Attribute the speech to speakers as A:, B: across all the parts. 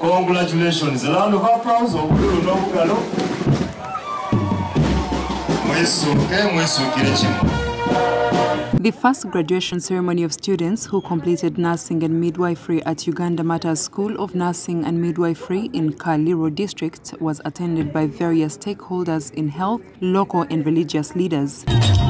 A: Congratulations. A round of applause.
B: The first graduation ceremony of students who completed nursing and midwifery at Uganda Matters School of Nursing and Midwifery in Kaliro district was attended by various stakeholders in health, local and religious leaders.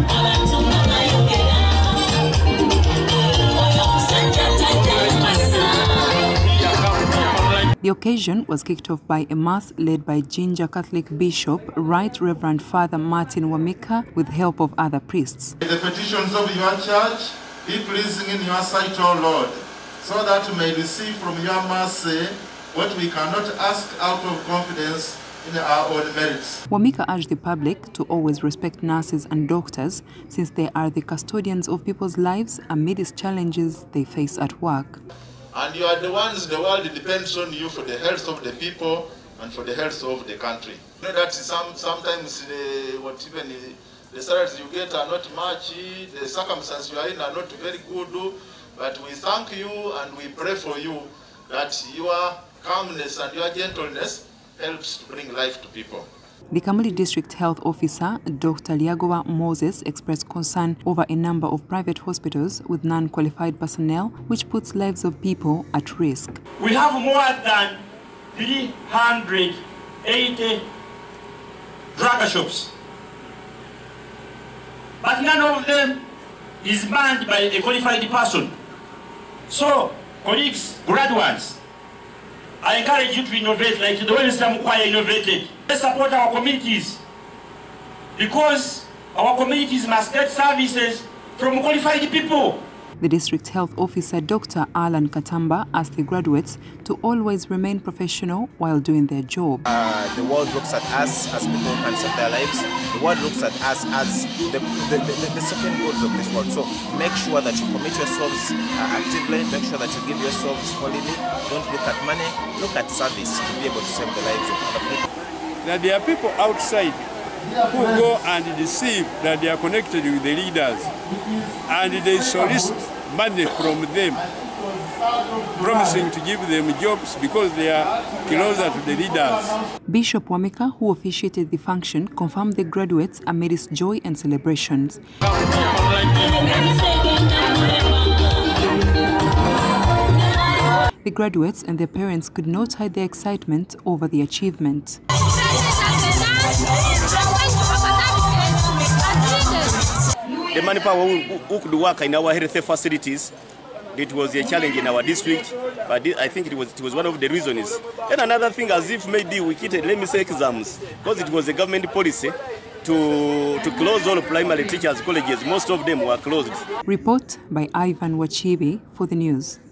B: The occasion was kicked off by a mass led by Jinja Catholic Bishop, Right Reverend Father Martin Wamika, with help of other priests.
C: The petitions of your church be pleasing in your sight, O Lord, so that we may receive from your mercy what we cannot ask out of confidence in our own merits.
B: Wamika urged the public to always respect nurses and doctors, since they are the custodians of people's lives amidst challenges they face at work.
C: And you are the ones the world depends on you for the health of the people and for the health of the country. You know that sometimes the salaries you get are not much, the circumstances you are in are not very good, but we thank you and we pray for you that your calmness and your gentleness helps to bring life to people.
B: The Kamuli District Health Officer, Dr. Liagowa Moses, expressed concern over a number of private hospitals with non-qualified personnel, which puts lives of people at risk.
D: We have more than 380 drug shops, but none of them is manned by a qualified person. So, colleagues, graduates, I encourage you to innovate like the way Mr. Mukwaya innovated. Let's support our communities, because our communities must get services from qualified people.
B: The district health officer, Dr. Alan Katamba, asked the graduates to always remain professional while doing their job.
E: The world looks at us as people who can save their lives. The world looks at us as the second goods of this world. So make sure that you commit yourselves actively, make sure that you give yourselves wholly. Don't look at money, look at service to be able to save the lives of other people.
F: That there are people outside who go and deceive that they are connected with the leaders, and they solicit money from them, promising to give them jobs because they are closer to the leaders.
B: Bishop Wamika, who officiated the function, confirmed the graduates amidst joy and celebrations. The graduates and their parents could not hide their excitement over the achievement.
G: The manpower who could work in our health facilities, it was a challenge in our district, but I think it was one of the reasons. And another thing, as if maybe we quitted, let me say, exams, because it was a government policy to close all primary teachers' colleges. Most of them were closed.
B: Report by Ivan Wachibi for the news.